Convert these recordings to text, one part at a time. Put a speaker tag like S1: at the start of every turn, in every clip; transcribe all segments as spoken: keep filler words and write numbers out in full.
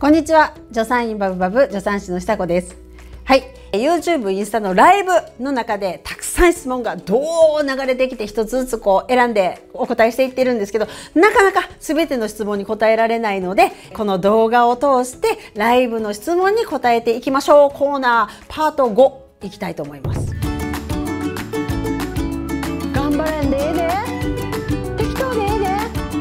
S1: こんにちは。助産院バブバブ助産師の久子です。はい、YouTube、インスタのライブの中でたくさん質問がどう流れてきて一つずつこう選んでお答えしていってるんですけど、なかなか全ての質問に答えられないので、この動画を通してライブの質問に答えていきましょう。コーナーパートごいきたいと思います。頑張れんでええで、適当でええで。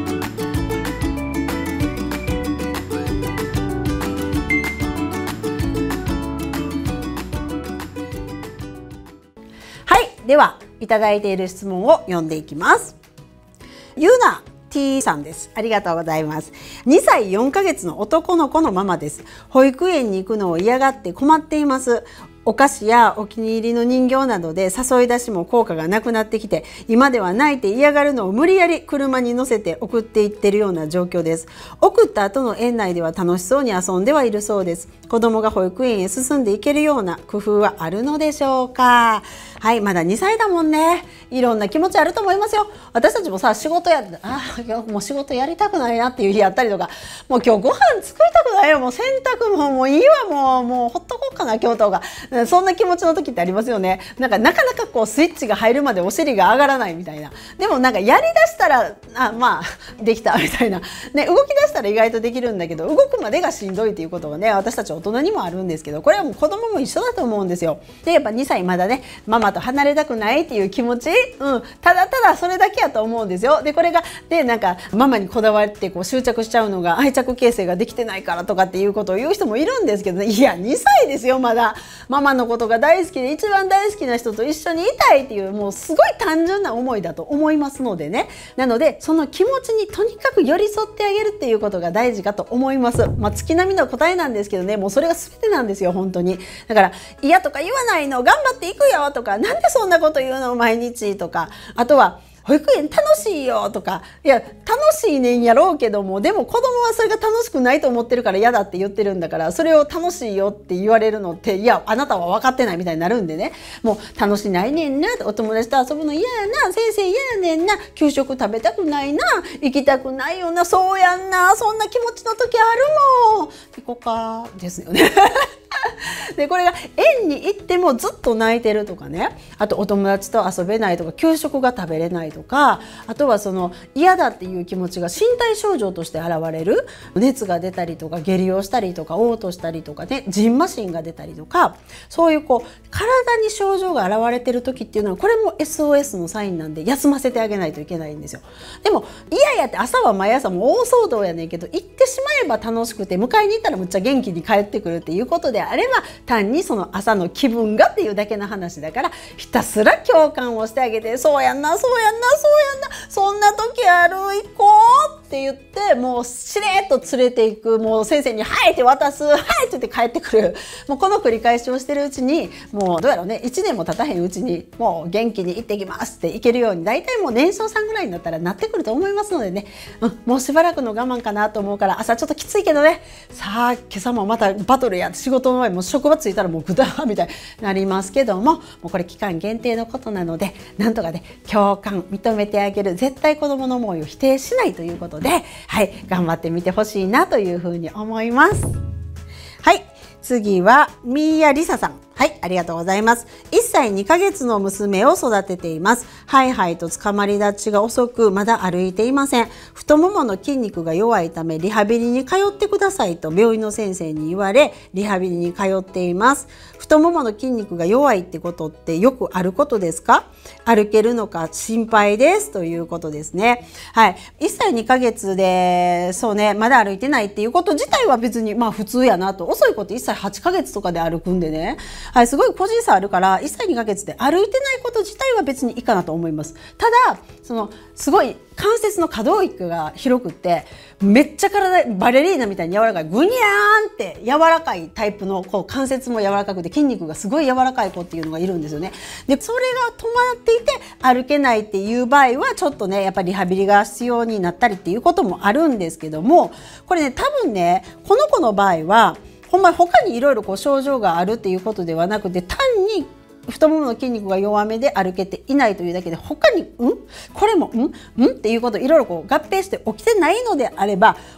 S1: はい、ではいただいている質問を読んでいきます。ゆうな T さんです。ありがとうございます。にさいよんかげつの男の子のママです。保育園に行くのを嫌がって困っています。お菓子やお気に入りの人形などで誘い出しも効果がなくなってきて、今では泣いて嫌がるのを無理やり車に乗せて送っていってるような状況です。送った後の園内では楽しそうに遊んではいるそうです。子供が保育園へ進んでいけるような工夫はあるのでしょうか。はい、まだにさいだもんね。いろんな気持ちあると思いますよ。私たちもさ、仕事やってああもう仕事やりたくないなっていう日あったりとか、もう今日ご飯作りたくないよ、もう洗濯ももういいわ、もうもうほっとこうかな今日とか、そんな気持ちの時ってありますよね。なんかなかなかこうスイッチが入るまでお尻が上がらないみたいな。でもなんかやりだしたらあまあできたみたいな、ね、動き出したら意外とできるんだけど、動くまでがしんどいっていうことがね、私たち大人にもあるんですけど、これはもう子供も一緒だと思うんですよ。でやっぱにさいまだね、ママと離れたくないっていう気持ち、うん、ただただそれだけやと思うんですよ。でこれがでなんかママにこだわってこう執着しちゃうのが愛着形成ができてないからとかっていうことを言う人もいるんですけどね、いやにさいですよ、まだママのことが大好きで一番大好きな人と一緒にいたいっていう、もうすごい単純な思いだと思いますのでね。なのでその気持ちにとにかく寄り添ってあげるっていうことが大事かと思います。まあ月並みの答えなんですけどね、もうそれが全てなんですよ本当に。だから嫌とか言わないの、頑張っていくよとか、なんでそんなこと言うの毎日とか、あとは保育園楽しいよとか、いや楽しいねんやろうけども、でも子供はそれが楽しくないと思ってるから嫌だって言ってるんだから、それを楽しいよって言われるのって、いやあなたは分かってないみたいになるんでね、もう楽しないねんな、お友達と遊ぶの嫌やな、先生嫌やねんな、給食食べたくないな、行きたくないよな、そうやんな、そんな気持ちの時あるもん、ピコカですよねでこれが園に行ってもずっと泣いてるとかね、あとお友達と遊べないとか、給食が食べれないとか、あとはその嫌だっていう気持ちが身体症状として現れる、熱が出たりとか下痢をしたりとか嘔吐したりとかね、じんましんが出たりとか、そういうこう体に症状が現れてる時っていうのは、これも エスオーエス のサインなんで休ませてあげないといけないんですよ。でも嫌やって朝は毎朝もう大騒動やねんけど、行ってしまえば楽しくて、迎えに行ったらむっちゃ元気に帰ってくるっていうことであれば、単にその朝の気分がっていうだけの話だから、ひたすら共感をしてあげて、そうやんなそうやんなそうやんな、そんな時ある、行こうって言って、もうしれっと連れていく、もう先生に「はい」って渡す、「はい」って言って帰ってくる、もうこの繰り返しをしてるうちに、もうどうやろうね、いちねんも経たへんうちにもう元気に行ってきますって行けるように、大体もう年少さんぐらいになったらなってくると思いますのでね、うん、もうしばらくの我慢かなと思うから、朝ちょっときついけどね、さあ今朝もまたバトルやって、仕事の前も職場着いたらもうグダーみたいになりますけども、もうこれ期間限定のことなので、なんとかね共感認めてあげる、絶対子どもの思いを否定しないということで、はい、頑張ってみてほしいなというふうに思います。はい、次はミーヤリサさん。はい、ありがとうございます。いっさいにかげつの娘を育てています。ハイハイと捕まり立ちが遅く、まだ歩いていません。太ももの筋肉が弱いため、リハビリに通ってくださいと病院の先生に言われ、リハビリに通っています。太ももの筋肉が弱いってことってよくあることですか？歩けるのか心配ですということですね。はい、いっさいにかげつでそうね、まだ歩いてないっていうこと自体は別にまあ普通やなと。遅い子っていっさいはちかげつとかで歩くんでね、はい、すごい個人差あるから、いっさいにかげつで歩いてないこと自体は別にいいかなと思います。ただそのすごい関節の可動域が広くって、めっちゃ体バレリーナみたいに柔らかい、グニャーンって柔らかいタイプのこう関節も柔らかくて筋肉がすごい柔らかい子っていうのがいるんですよね。でそれが止まっていて歩けないっていう場合はちょっとねやっぱりリハビリが必要になったりっていうこともあるんですけども、これね多分ねこの子の場合はほんま他にいろいろこう症状があるっていうことではなくて、単に太ももの筋肉が弱めで歩けていないというだけで、他に「んこれもんん?」っていうことをいろいろこう合併して起きてないのであれば、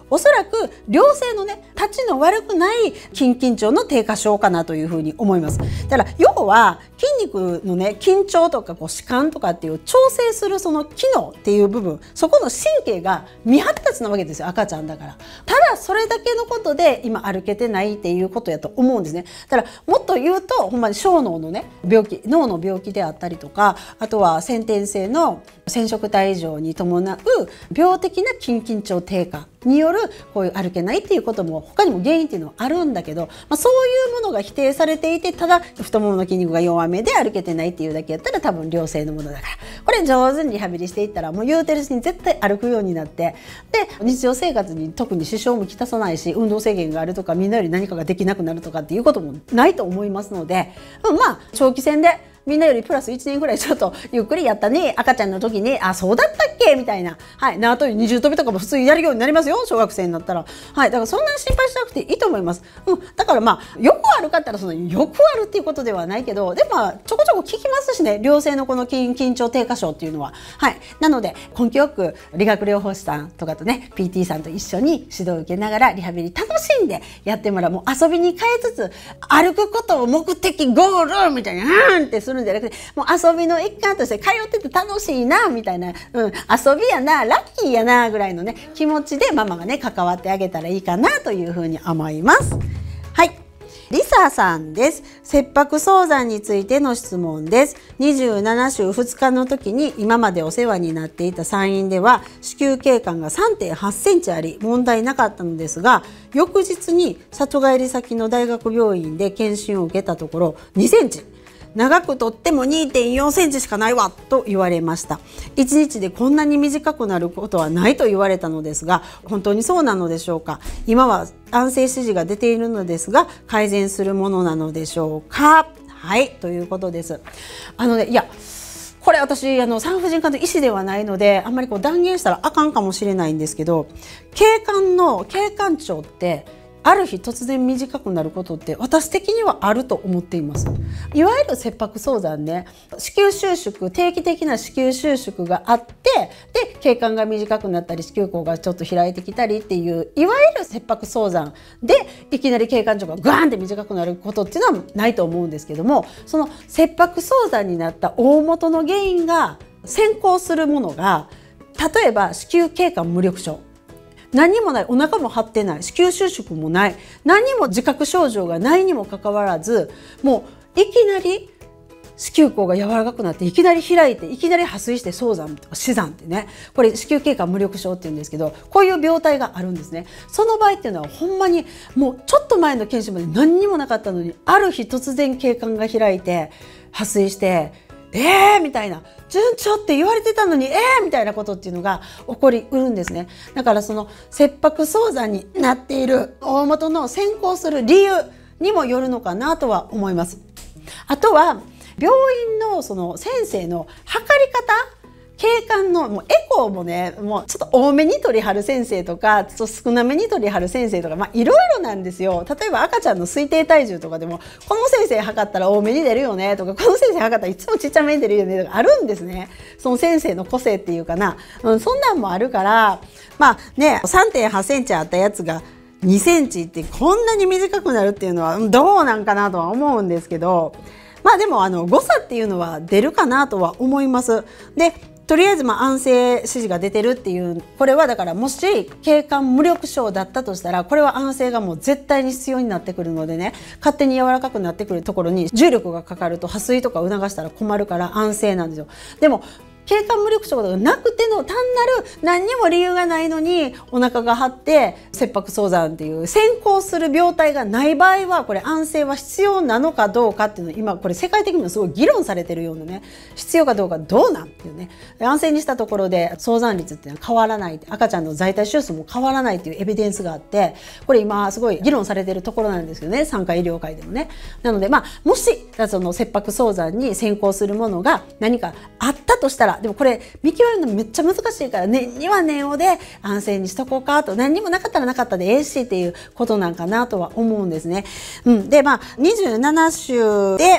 S1: おそらく良性のね立ちの悪くない筋緊張の低下症かなというふうに思います。だから要は筋肉のね緊張とかこう弛緩とかっていう調整するその機能っていう部分、そこの神経が未発達なわけですよ、赤ちゃんだから。ただそれだけのことで今歩けてないっていうことやと思うんですね。だからもっと言うとほんまに小脳のね病気、脳の病気であったりとか、あとは先天性の染色体異常に伴う病的な筋緊張低下によるこういう歩けないっていうことも他にも原因っていうのはあるんだけど、まあ、そういうものが否定されていて、ただ太ももの筋肉が弱めで歩けてないっていうだけやったら多分良性のものだから、これ上手にリハビリしていったらもう言うてるうちに絶対歩くようになって、で日常生活に特に支障もきたさないし、運動制限があるとかみんなより何かができなくなるとかっていうこともないと思いますので、うん、まあ長期戦でみんなよりプラスいちねんぐらいちょっとゆっくりやったね、赤ちゃんの時にあそうだったっけみたいな、はい、縄跳び二重跳びとかも普通にやるようになりますよ、小学生になったら。はい、だからそんなに心配しなくていいと思います。うん、だからまあよくあるかったらそのよくあるっていうことではないけど、でもまあちょこちょこ聞きますしね、良性のこの筋緊張低下症っていうのは。はい、なので根気よく理学療法士さんとかとね ピーティー さんと一緒に指導を受けながらリハビリ楽しんでやってもらう。もう遊びに変えつつ歩くことを目的ゴールみたいなうんってするんじゃなくて、もう遊びの一環として通ってて楽しいなみたいな、うん、遊びやなラッキーやなぐらいのね気持ちでママがね関わってあげたらいいかなというふうに思います。はい、リサさんです。切迫早産についての質問です。にじゅうなな週ふつかの時に今までお世話になっていた産院では子宮頸管が さんてんはちセンチあり問題なかったのですが、翌日に里帰り先の大学病院で検診を受けたところにセンチ、長くとっても にてんよんセンチしかないわと言われました。いちにちでこんなに短くなることはないと言われたのですが、本当にそうなのでしょうか。今は安静指示が出ているのですが改善するものなのでしょうか。はい、ということです。あのね、いやこれ私あの産婦人科の医師ではないのであんまりこう断言したらあかんかもしれないんですけど、経管の経管長ってある日突然短くなることって私的にはあると思っています。いわゆる切迫早産ね、子宮収縮、定期的な子宮収縮があって、で経管が短くなったり子宮口がちょっと開いてきたりっていういわゆる切迫早産でいきなり経管長がグワーンって短くなることっていうのはないと思うんですけども、その切迫早産になった大元の原因が先行するものが、例えば子宮頸管無力症、何にもない、お腹も張ってない、子宮収縮もない、何にも自覚症状がないにもかかわらず、もういきなり子宮口が柔らかくなっていきなり開いていきなり破水して早産とか死産ってね、これ子宮頸管無力症って言うんですけど、こういう病態があるんですね。その場合っていうのはほんまにもうちょっと前の検診まで何にもなかったのに、ある日突然頸管が開いて破水してえーみたいな、順調って言われてたのにえーみたいなことっていうのが起こりうるんですね。だからその切迫早産になっている大元の先行する理由にもよるのかなとは思います。あとは病院のその先生の測り方、経管のもうエコーもね、もうちょっと多めに取り張る先生とかちょっと少なめに取り張る先生とか、まあいろいろなんですよ。例えば赤ちゃんの推定体重とかでもこの先生測ったら多めに出るよねとか、この先生測ったらいつもちっちゃめに出るよねとかあるんですね。その先生の個性っていうかな、うん、そんなんもあるから、まあね さんてんはちセンチあったやつがにセンチってこんなに短くなるっていうのはどうなんかなとは思うんですけど、まあでもあの誤差っていうのは出るかなとは思います。でとりあえずまあ安静指示が出てるっていう、これはだからもし経管無力症だったとしたらこれは安静がもう絶対に必要になってくるのでね、勝手に柔らかくなってくるところに重力がかかると破水とか促したら困るから安静なんですよ。でも経管無力症がなくての単なる何にも理由がないのにお腹が張って切迫早産っていう先行する病態がない場合はこれ安静は必要なのかどうかっていうのは今これ世界的にもすごい議論されてるようなね、必要かどうかどうなんっていうね、安静にしたところで早産率っていうのは変わらない、赤ちゃんの在胎周数も変わらないっていうエビデンスがあって、これ今すごい議論されてるところなんですよね、産科医療界でもね。なのでまあもしその切迫早産に先行するものが何かあったとしたら、でもこれ見極めるのめっちゃ難しいから念には念をで安静にしとこうかと、何にもなかったらなかったでええしっていうことなんかなとは思うんですね。うん、でまあにじゅうなな週で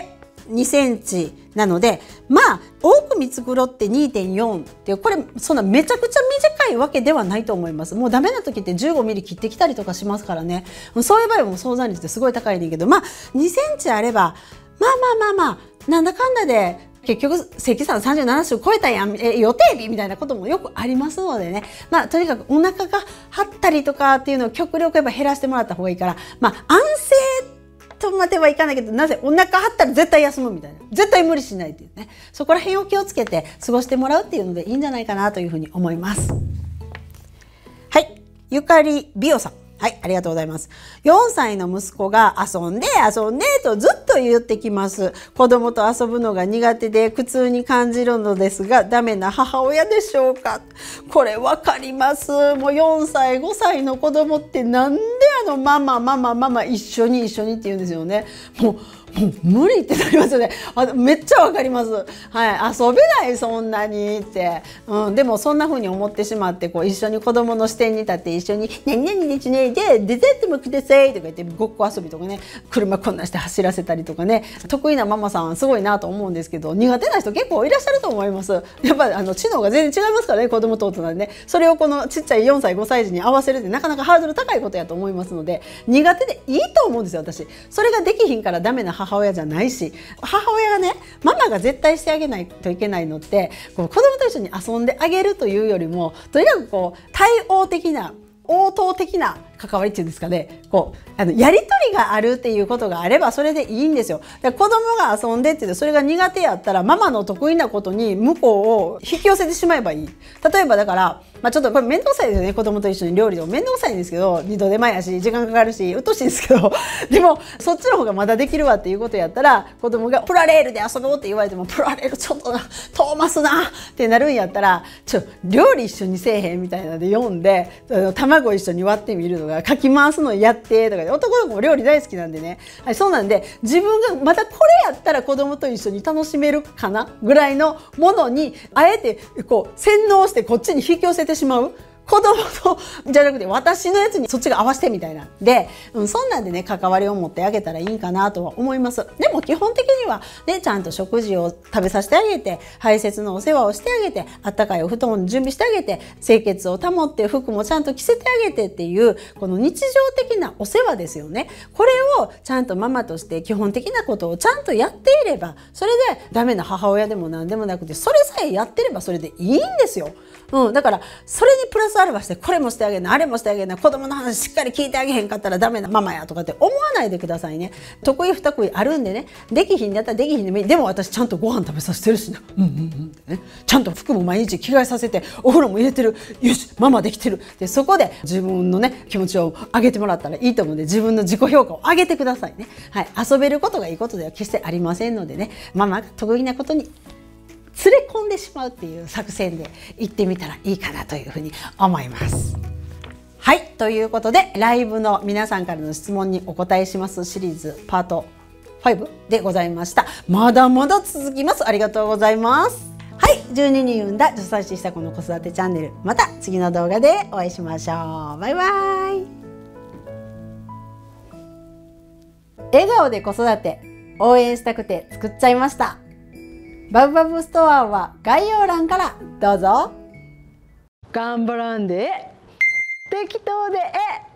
S1: にセンチなので、まあ多く見繕って にてんよん っていう、これそんなめちゃくちゃ短いわけではないと思います。もうダメな時ってじゅうごミリ切ってきたりとかしますからね。そういう場合も相談率ってすごい高いねんけど、まあにセンチあればまあまあまあまあなんだかんだで結局積算さんじゅうななしゅ超えたやん、え予定日みたいなこともよくありますのでね、まあとにかくお腹が張ったりとかっていうのを極力やっぱ減らしてもらった方がいいから、まあ安静とまではいかないけど、なぜお腹張ったら絶対休むみたいな、絶対無理しないっていうね、そこら辺を気をつけて過ごしてもらうっていうのでいいんじゃないかなというふうに思います。はい、ゆかりびおさん、はい、ありがとうございます。よんさいの息子が遊んで遊んでとずっと言ってきます。子供と遊ぶのが苦手で苦痛に感じるのですが、ダメな母親でしょうか。これわかります。もうよんさいごさいの子供ってなんであのママママママ一緒に一緒にって言うんですよね。もうもう無理ってなりますよね。あ、めっちゃわかります。はい、遊べないそんなにって、うん、でもそんな風に思ってしまって、こう一緒に子供の視点に立って一緒に「何々日ねで出てってもください」とか言ってごっこ遊びとかね、車こんなして走らせたりとかね、得意なママさんすごいなと思うんですけど、苦手な人結構いらっしゃると思います。やっぱりあの知能が全然違いますからね、子供と大人でね。それをこのちっちゃいよんさいごさい児に合わせるってなかなかハードル高いことやと思いますので、苦手でいいと思うんですよ私。それができひんからダメな母親じゃないし、母親がね、ママが絶対してあげないといけないのって、こう子供と一緒に遊んであげるというよりも、とにかくこう対応的な応答的な関わりっていうんですかね、こうあのやり取りがあるっていうことがあればそれでいいんですよ。で子供が遊んでって言ってそれが苦手やったら、ママの得意なことに向こうを引き寄せてしまえばいい。例えばだから、まあ、ちょっとこれ面倒くさいですよね、子供と一緒に料理でも面倒くさいんですけど、二度手間やし時間かかるしうっとうしいんですけどでもそっちの方がまだできるわっていうことやったら、子供がプラレールで遊ぼうって言われても、プラレールちょっとなトーマスなってなるんやったら、ちょ料理一緒にせえへんみたいなので読んで、卵一緒に割ってみるとか、かき回すのやってとか、男の子も料理大好きなんでね、はい、そうなんで自分がまたこれやったら子供と一緒に楽しめるかなぐらいのものにあえてこう洗脳してこっちに引き寄せてしまう。子供とじゃなくて私のやつにそっちが合わせてみたいなで、うん、そんなんでね関わりを持ってあげたらいいんかなとは思います。でも基本的にはね、ちゃんと食事を食べさせてあげて、排泄のお世話をしてあげて、あったかいお布団を準備してあげて、清潔を保って服もちゃんと着せてあげてっていう、この日常的なお世話ですよね。これをちゃんとママとして基本的なことをちゃんとやっていれば、それでダメな母親でも何でもなくて、それさえやってればそれでいいんですよ。うん、だからそれにプラスアルファして、これもしてあげなあれもしてあげな、子供の話しっかり聞いてあげへんかったらダメなママやとかって思わないでくださいね。得意不得意あるんでね、できひんだったらできひんでもいい。でも私ちゃんとご飯食べさせてるしな、うんうんうんってね、ちゃんと服も毎日着替えさせてお風呂も入れてる、よしママできてるで、そこで自分のね気持ちを上げてもらったらいいと思うので、自分の自己評価を上げてくださいね。はい、遊べることがいいことでは決してありませんのでね、ママが得意なことに連れ込んでしまうっていう作戦で行ってみたらいいかなというふうに思います。はい、ということでライブの皆さんからの質問にお答えしますシリーズパートごでございました。まだまだ続きます。ありがとうございます。はい、じゅうににん産んだ女性した子の子育てチャンネル、また次の動画でお会いしましょう。バイバイ。笑顔で子育て応援したくて作っちゃいました。バブバブストアは概要欄からどうぞ。頑張らんで適当でえ